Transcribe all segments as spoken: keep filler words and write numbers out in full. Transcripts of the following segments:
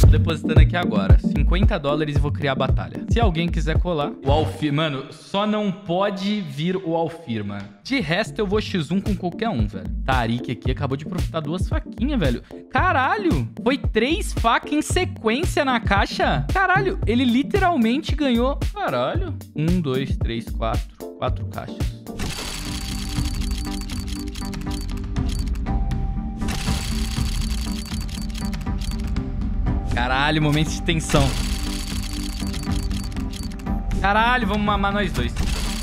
depositando aqui agora. cinquenta dólares e vou criar a batalha. Se alguém quiser colar, o Alfir... Mano, só não pode vir o Alfir, mano. De resto, eu vou xis um com qualquer um, velho. Tarik aqui acabou de profitar duas faquinhas, velho. Caralho! Foi três facas em sequência na caixa? Caralho, ele literalmente ganhou... Caralho. Um, dois, três, quatro. Quatro caixas. Caralho, momento de tensão. Caralho, vamos mamar nós dois.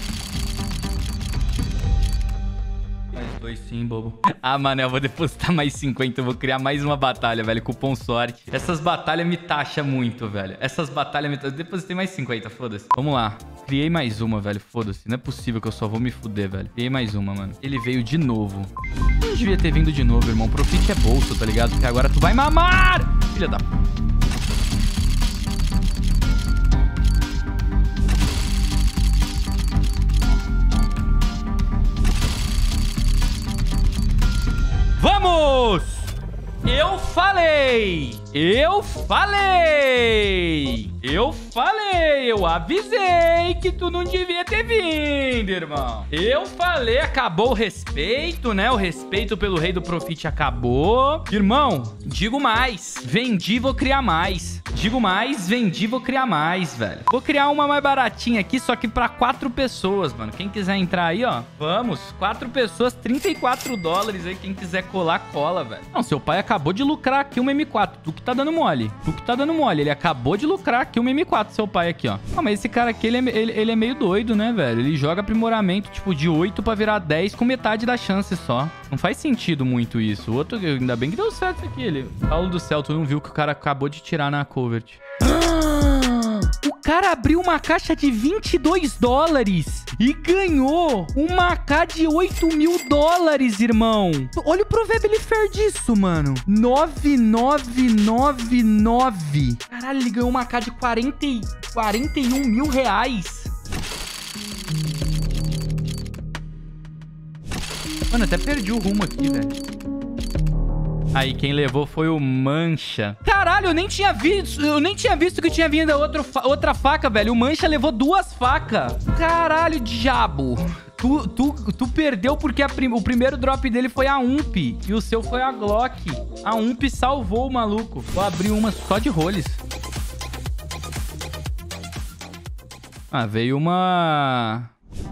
Nós dois sim, bobo. Ah, mano, eu vou depositar mais cinquenta. Eu vou criar mais uma batalha, velho. Cupom sorte. Essas batalhas me taxam muito, velho. Essas batalhas me taxam. Eu depositei mais cinquenta, foda-se. Vamos lá. Criei mais uma, velho. Foda-se. Não é possível que eu só vou me fuder, velho. Criei mais uma, mano. Ele veio de novo. Não devia ter vindo de novo, irmão. Profit é bolso, tá ligado? Porque agora tu vai mamar! Filha da... Vamos! Eu falei! Eu falei! Eu falei! Eu avisei que tu não devia ter vindo, irmão. Eu falei, acabou o respeito, né? O respeito pelo rei do Profit acabou. Irmão, digo mais. Vendi, vou criar mais. Digo mais, vendi, vou criar mais, velho. Vou criar uma mais baratinha aqui, só que pra quatro pessoas, mano. Quem quiser entrar aí, ó. Vamos. Quatro pessoas, trinta e quatro dólares aí. Quem quiser colar, cola, velho. Não, seu pai acabou de lucrar aqui uma M quatro. Tu que tá dando mole. Tu que tá dando mole. Ele acabou de lucrar aqui uma M quatro, seu pai aqui, ó. Ah, mas esse cara aqui, ele é, ele, ele é meio doido, né, velho? Ele joga aprimoramento, tipo, de oito pra virar dez com metade da chance só. Não faz sentido muito isso. O outro, ainda bem que deu certo aqui. Ele... Paulo do céu, tu não viu que o cara acabou de tirar na covert. Ah, o cara abriu uma caixa de vinte e dois dólares e ganhou uma K de oito mil dólares, irmão. Olha o Probability Fair disso, mano. nove nove nove nove. Caralho, ele ganhou uma K de quarenta e um mil reais. Mano, até perdi o rumo aqui, velho. Aí, quem levou foi o Mancha. Caralho, eu nem tinha visto, eu nem tinha visto que tinha vindo outra, outra faca, velho. O Mancha levou duas facas. Caralho, diabo. Tu, tu, tu perdeu porque a prim, o primeiro drop dele foi a U M P e o seu foi a Glock. A U M P salvou o maluco. Vou abrir uma só de rolhas. Ah, veio uma...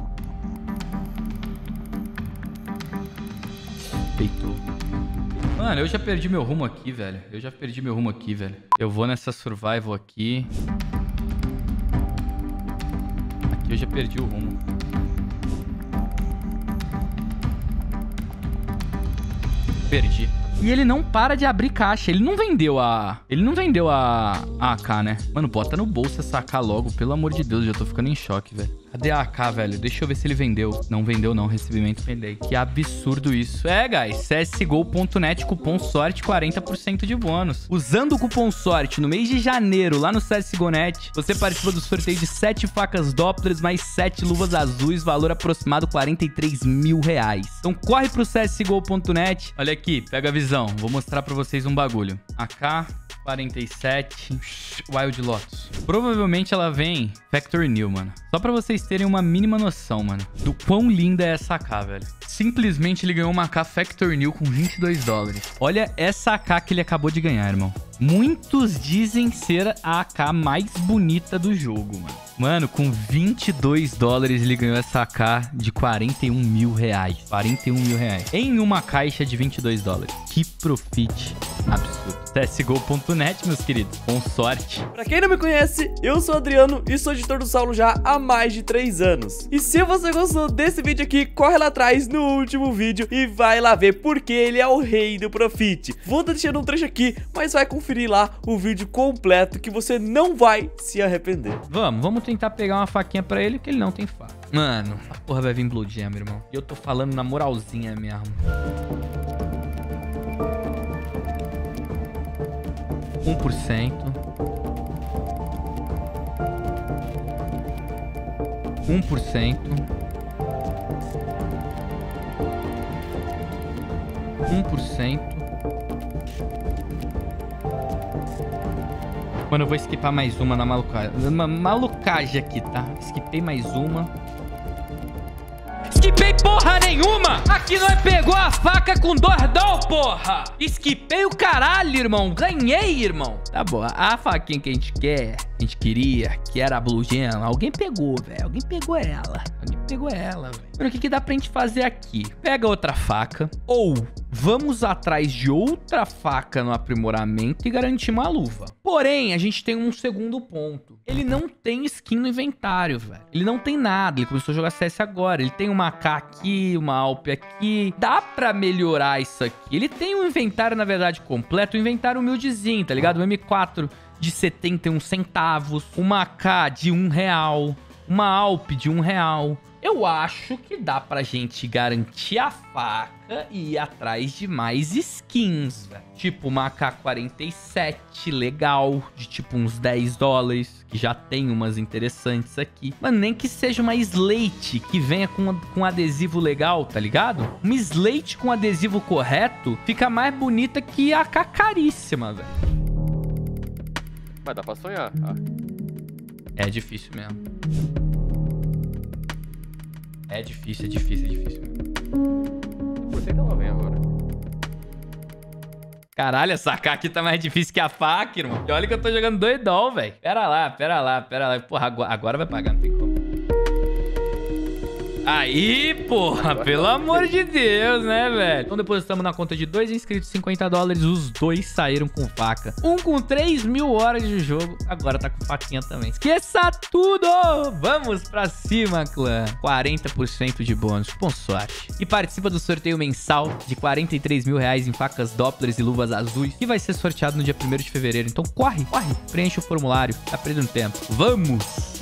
Peitou. Mano, eu já perdi meu rumo aqui, velho. Eu já perdi meu rumo aqui, velho. Eu vou nessa survival aqui. Aqui eu já perdi o rumo. Perdi. E ele não para de abrir caixa. Ele não vendeu a... Ele não vendeu a... a A K, né? Mano, bota no bolso essa A K logo. Pelo amor de Deus, já tô ficando em choque, velho. Cadê a A K, velho? Deixa eu ver se ele vendeu. Não vendeu, não. Recebimento pendei. Que absurdo isso. É, guys. C S G O ponto net, cupom sorte, quarenta por cento de bônus. Usando o cupom sorte no mês de janeiro, lá no C S G O ponto net, você participa do sorteio de sete facas Dopplers mais sete luvas azuis, valor aproximado quarenta e três mil reais. Então corre pro C S G O ponto net. Olha aqui, pega a visão. Vou mostrar pra vocês um bagulho. A K... quarenta e sete, Wild Lotus. Provavelmente ela vem Factory New, mano. Só pra vocês terem uma mínima noção, mano, do quão linda é essa A K, velho. Simplesmente ele ganhou uma A K Factory New com vinte e dois dólares. Olha essa A K que ele acabou de ganhar, irmão. Muitos dizem ser a A K mais bonita do jogo, mano. Mano, com vinte e dois dólares ele ganhou essa A K de quarenta e um mil reais. quarenta e um mil reais. Em uma caixa de vinte e dois dólares. Que profit absurdo. C S G O ponto net, meus queridos. Com sorte. Pra quem não me conhece, eu sou o Adriano e sou editor do Saulo já há mais de três anos. E se você gostou desse vídeo aqui, corre lá atrás no último vídeo e vai lá ver porque ele é o rei do Profit. Vou deixando um trecho aqui, mas vai conferir lá o vídeo completo que você não vai se arrepender. Vamos, vamos tentar pegar uma faquinha pra ele, que ele não tem faca. Mano, a porra vai vir Blue Jam, irmão. E eu tô falando na moralzinha mesmo. um por cento. um por cento. um por cento. Mano, eu vou skipar mais uma na malucagem. Uma malucagem aqui, tá? Skipei mais uma. Skipei porra nenhuma! Aqui nós pegou a faca com dordão, porra! Skipei o caralho, irmão! Ganhei, irmão! Tá bom, a faquinha que a gente quer, a gente queria, que era a Blue Gem, alguém pegou, velho. Alguém pegou ela. Alguém pegou ela, velho. Mano, o que que dá pra gente fazer aqui? Pega outra faca, ou vamos atrás de outra faca no aprimoramento e garantir uma luva. Porém, a gente tem um segundo ponto. Ele não tem skin no inventário, velho. Ele não tem nada. Ele começou a jogar C S agora. Ele tem uma A K aqui, uma Alp aqui. Dá pra melhorar isso aqui. Ele tem um inventário, na verdade, completo. Um inventário humildezinho, tá ligado? Um M quatro de setenta e um centavos. Uma A K de um real. Uma Alp de um real. Eu acho que dá pra gente garantir a faca e ir atrás de mais skins, velho. Tipo uma A K quarenta e sete, legal, de tipo uns dez dólares, que já tem umas interessantes aqui. Mano, nem que seja uma Slate que venha com, com adesivo legal, tá ligado? Uma Slate com adesivo correto fica mais bonita que a A K caríssima, velho. Mas dá pra sonhar. Ah. É difícil mesmo. É difícil, é difícil, é difícil. Por que ela vem agora? Caralho, essa A K aqui tá mais difícil que a faca, irmão. E olha que eu tô jogando doidão, velho. Pera lá, pera lá, pera lá. Porra, agora, agora vai pagar, não tem como. Aí, porra, pelo amor de Deus, né, velho? Então depositamos na conta de dois inscritos, cinquenta dólares. Os dois saíram com faca. Um com três mil horas de jogo. Agora tá com faquinha também. Esqueça tudo! Vamos pra cima, clã. quarenta por cento de bônus. Bom sorte. E participa do sorteio mensal de quarenta e três mil reais em facas Dopplers e luvas azuis, que vai ser sorteado no dia primeiro de fevereiro. Então corre, corre. Preenche o formulário. Tá perdendo tempo. Vamos!